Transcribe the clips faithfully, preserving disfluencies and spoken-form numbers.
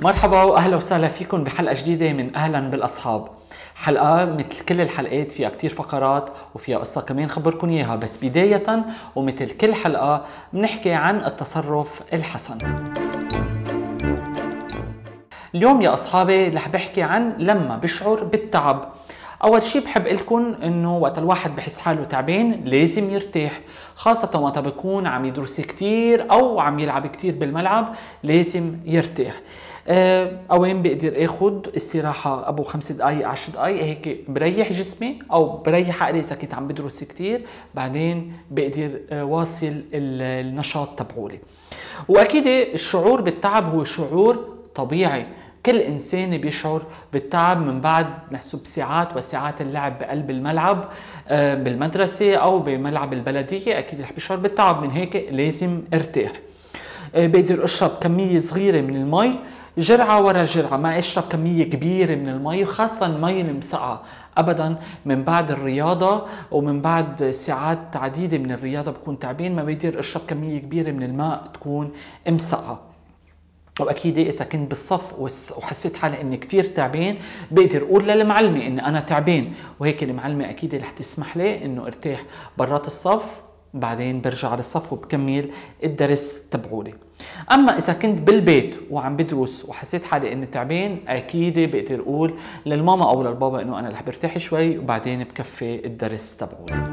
مرحبا واهلا وسهلا فيكم بحلقه جديده من اهلا بالاصحاب. حلقه مثل كل الحلقات فيها كتير فقرات وفيها قصه كمان خبركم اياها، بس بدايه ومثل كل حلقه بنحكي عن التصرف الحسن. اليوم يا اصحابي رح بحكي عن لما بشعر بالتعب. اول شي بحب لكم انه وقت الواحد بحس حاله تعبان لازم يرتاح، خاصة وقت بيكون عم يدرس كتير او عم يلعب كتير بالملعب لازم يرتاح. اوين بقدر اخد استراحة ابو خمس دقايق عشر دقايق هيك بريح جسمي او بريح عقلي اذا كنت عم بدرس كتير، بعدين بقدر واصل النشاط تبعولي. واكيد الشعور بالتعب هو شعور طبيعي، كل إنسان بيشعر بالتعب من بعد نحسب ساعات وساعات اللعب بقلب الملعب بالمدرسة أو بملعب البلدية، أكيد رح بيشعر بالتعب، من هيك لازم ارتاح. بقدر أشرب كمية صغيرة من المي، جرعة ورا جرعة، ما أشرب كمية كبيرة من المي، وخاصة المي المسقعة أبدا من بعد الرياضة ومن بعد ساعات عديدة من الرياضة بكون تعبان، ما بقدر أشرب كمية كبيرة من الماء تكون مسقعة. واكيد اذا كنت بالصف وحسيت حالي اني كتير تعبان بقدر اقول للمعلمه اني انا تعبان، وهيك المعلمه اكيد رح تسمح لي انه ارتاح برات الصف، بعدين برجع على الصف وبكمل الدرس تبعولي. اما اذا كنت بالبيت وعم بدرس وحسيت حالي اني تعبان اكيد بقدر اقول للماما او للبابا انه انا رح برتاح شوي وبعدين بكفي الدرس تبعولي.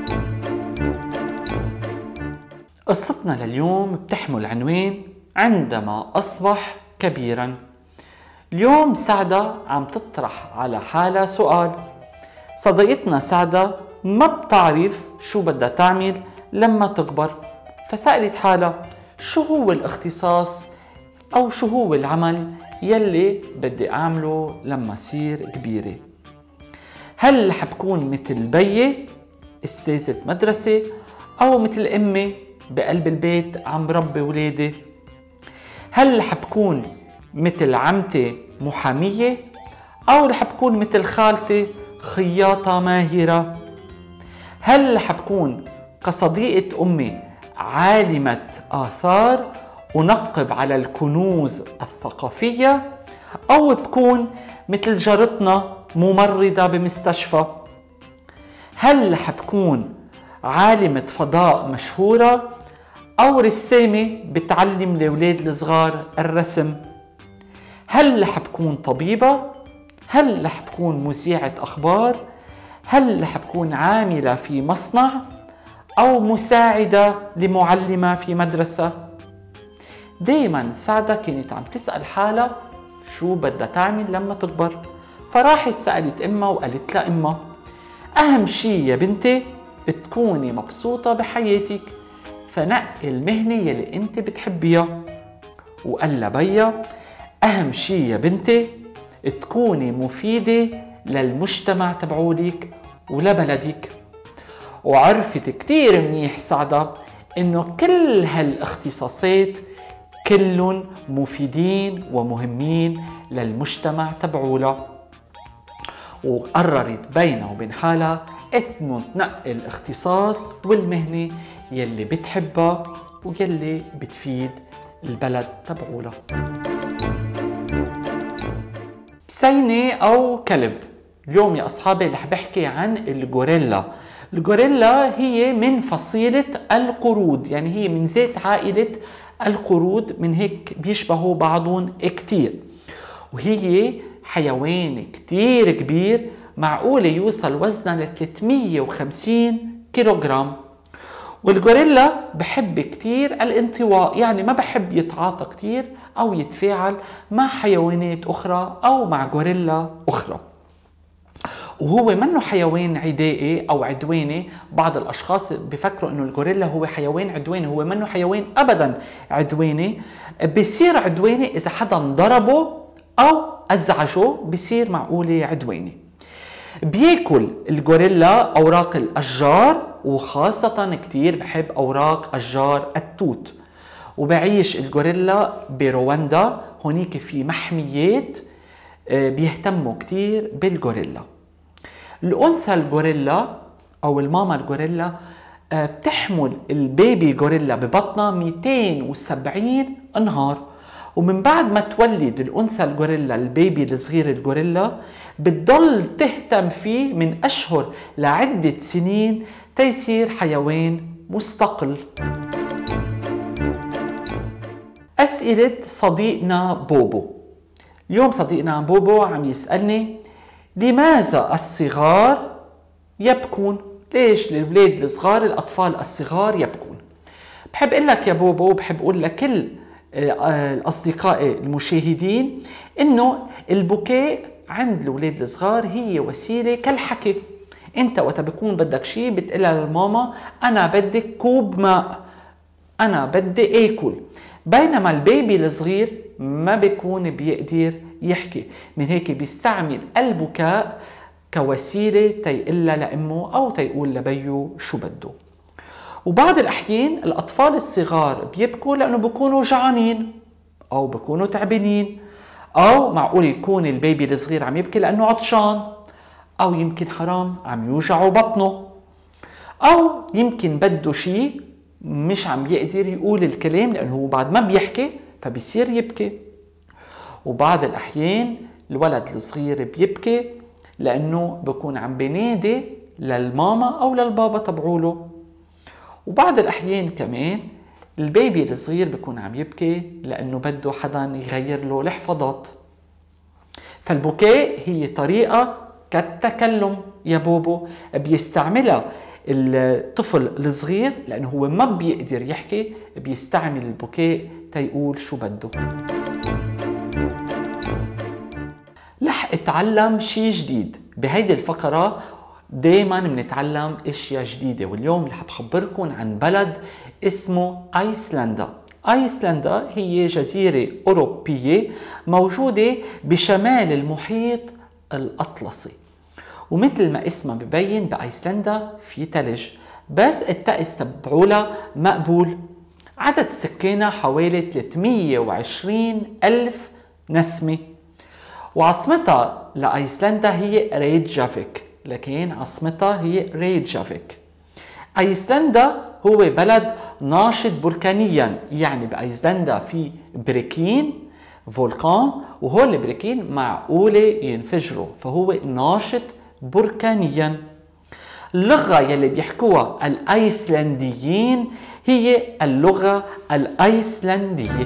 قصتنا لليوم بتحمل عنوان عندما أصبح كبيرا. اليوم سعدة عم تطرح على حالها سؤال. صديقتنا سعدة ما بتعرف شو بدها تعمل لما تكبر، فسألت حالها شو هو الاختصاص أو شو هو العمل يلي بدي أعمله لما صير كبيرة. هل حبكون مثل بيي استاذة مدرسة، أو مثل أمي بقلب البيت عم بربي ولادي؟ هل رح بكون مثل عمتي محامية، أو رح بكون مثل خالتي خياطة ماهرة؟ هل رح بكون كصديقة أمي عالمة آثار ونقب على الكنوز الثقافية، أو بكون مثل جارتنا ممرضة بمستشفى؟ هل رح بكون عالمة فضاء مشهورة، أو رسامة بتعلم الأولاد الصغار الرسم؟ هل رح بكون طبيبة؟ هل رح بكون مذيعة أخبار؟ هل رح بكون عاملة في مصنع، أو مساعدة لمعلمة في مدرسة؟ دايما سعدة كانت عم تسأل حالها شو بدها تعمل لما تكبر، فراحت سألت أمها وقالت لها أمها أهم شي يا بنتي تكوني مبسوطة بحياتك، فنقي المهنة يلي انت بتحبيها. وقال لبيا اهم شي يا بنتي تكوني مفيدة للمجتمع تبعولك ولبلدك. وعرفت كتير منيح سعدة انه كل هالاختصاصات كلهم مفيدين ومهمين للمجتمع تبعولها، وقررت بينها وبين حالها انه تنقي الاختصاص والمهنة يلي بتحبها ويلي بتفيد البلد تبعولها. بسينة أو كلب. اليوم يا أصحابي رح بحكي عن الغوريلا. الغوريلا هي من فصيلة القرود، يعني هي من ذات عائلة القرود، من هيك بيشبهوا بعضهم كتير، وهي حيوان كتير كبير، معقولة يوصل وزنه ل ثلاثمية وخمسين كيلوغرام. والغوريلا بحب كتير الانطواء، يعني ما بحب يتعاطى كتير أو يتفاعل مع حيوانات أخرى أو مع غوريلا أخرى. وهو منه حيوان عدائي أو عدواني. بعض الأشخاص بفكروا أنه الغوريلا هو حيوان عدواني، هو منه حيوان أبدا عدواني. بيصير عدواني إذا حدا ضربه أو أزعجه، بيصير معقولة عدواني. بياكل الغوريلا أوراق الأشجار، وخاصة كتير بحب أوراق أشجار التوت. وبعيش الغوريلا برواندا، هونيك في محميات بيهتموا كتير بالغوريلا. الأنثى الغوريلا أو الماما الغوريلا بتحمل البيبي غوريلا ببطنها مئتين وسبعين نهار، ومن بعد ما تولد الأنثى الغوريلا البيبي الصغير الغوريلا بتضل تهتم فيه من أشهر لعدة سنين تيصير حيوان مستقل. أسئلة صديقنا بوبو. اليوم صديقنا بوبو عم يسألني لماذا الصغار يبكون؟ ليش الأولاد الصغار الأطفال الصغار يبكون؟ بحب أقول لك يا بوبو، بحب أقول لكل الأصدقاء المشاهدين إنه البكاء عند الأولاد الصغار هي وسيلة كالحكي. أنت وقت بكون بدك شيء بتقلها للماما أنا بدك كوب ماء، أنا بدي آكل، بينما البيبي الصغير ما بيكون بيقدر يحكي، من هيك بيستعمل البكاء كوسيلة تيقلها لأمه أو تيقول لبيو شو بده. وبعض الأحيان الأطفال الصغار بيبكوا لأنه بيكونوا جعانين أو بيكونوا تعبانين، أو معقول يكون البيبي الصغير عم يبكي لأنه عطشان، أو يمكن حرام عم يوجعوا بطنه، أو يمكن بده شيء مش عم يقدر يقول الكلام لأنه هو بعد ما بيحكي فبيصير يبكي. وبعض الأحيان الولد الصغير بيبكي لأنه بيكون عم بينادي للماما أو للبابا تبعوله. وبعض الأحيان كمان البيبي الصغير بيكون عم يبكي لأنه بده حدا يغير له الحفاضات. فالبكاء هي طريقة كالتكلم يا بوبو، بيستعملها الطفل الصغير لأنه هو ما بيقدر يحكي، بيستعمل البكاء تيقول شو بده. رح اتعلم شيء جديد بهيدي الفقرة. دايما بنتعلم اشياء جديدة، واليوم رح بخبركم عن بلد اسمه ايسلندا. ايسلندا هي جزيرة اوروبية موجودة بشمال المحيط الاطلسي، ومثل ما اسمها ببين بايسلندا في ثلج، بس الطقس تبعولها مقبول. عدد سكانها حوالي ثلاثمية وعشرين ألف نسمة، وعاصمتها لأيسلندا هي ريكجافيك، لكن عاصمتها هي ريكجافيك. أيسلندا هو بلد ناشط بركانيا، يعني بأيسلندا في بركين فولكان، وهول البركين معقولة ينفجروا، فهو ناشط بركانيا. اللغة يلي بيحكوها الأيسلنديين هي اللغة الأيسلندية.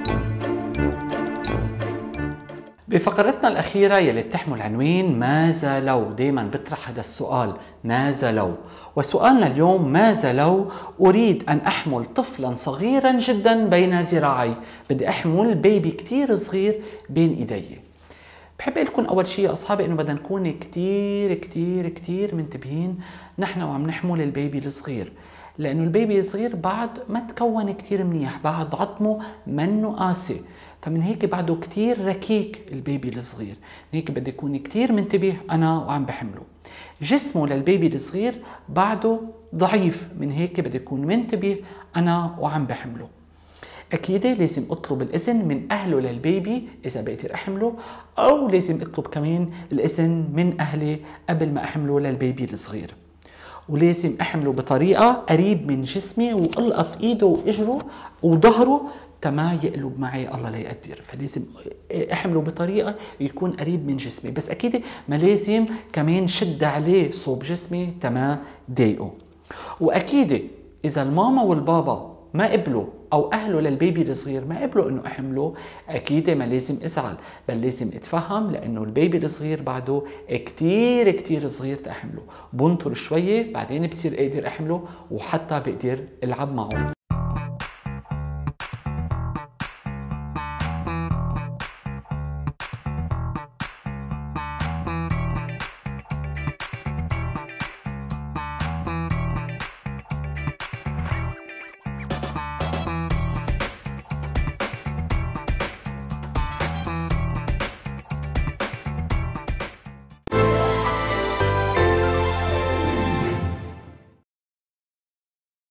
بفقرتنا الأخيرة يلي بتحمل عنوان ماذا لو، دايما بطرح هذا السؤال ماذا لو، وسؤالنا اليوم ماذا لو أريد أن أحمل طفلا صغيرا جدا بين ذراعي، بدي أحمل بيبي كتير صغير بين إيدي. بحب أقول لكم أول شيء يا أصحابي إنه بدنا نكون كتير كتير كتير منتبهين نحن وعم نحمل البيبي الصغير، لأنه البيبي الصغير بعد ما تكون كتير منيح، بعد عظمه منه قاسي، فمن هيك بعده كتير ركيك البيبي الصغير، من هيك بدي يكون كتير منتبه أنا وعم بحمله. جسمه للبيبي الصغير بعده ضعيف، من هيك بدي يكون منتبه أنا وعم بحمله. أكيد لازم أطلب الإذن من أهله للبيبي إذا بقدر أحمله، أو لازم أطلب كمان الإذن من أهلي قبل ما أحمله للبيبي الصغير. ولازم أحمله بطريقة قريب من جسمي، وألقط إيده وإجره وظهره تما يقلب معي الله لا يقدر، فلازم أحمله بطريقة يكون قريب من جسمي، بس أكيد ما لازم كمان شد عليه صوب جسمي تما ضايقه. وأكيد إذا الماما والبابا ما قبلوا أو أهله للبيبي الصغير ما قبلوا إنه أحمله، أكيد ما لازم أزعل، بل لازم أتفهم، لأنه البيبي الصغير بعده كتير كتير صغير تأحمله. بنطر شوية بعدين بصير أقدر أحمله، وحتى بقدر ألعب معه.